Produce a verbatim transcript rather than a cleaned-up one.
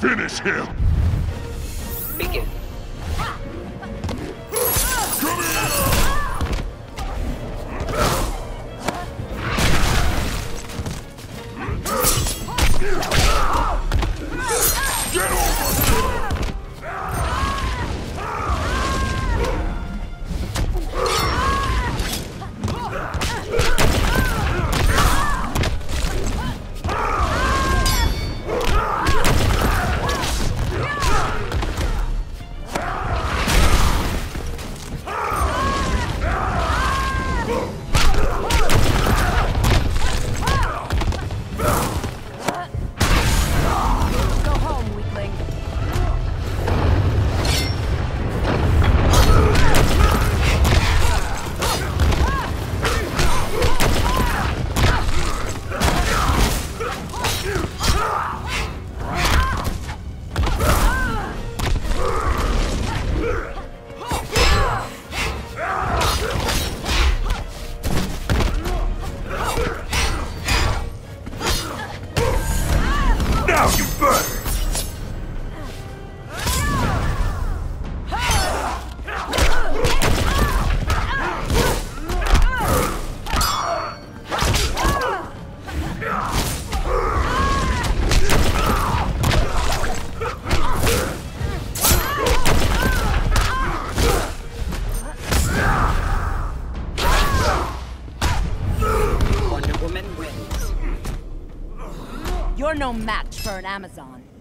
Finish him! Begin. Come here! Get over here! Now you burn! Wonder Woman wins. You're no match for an Amazon.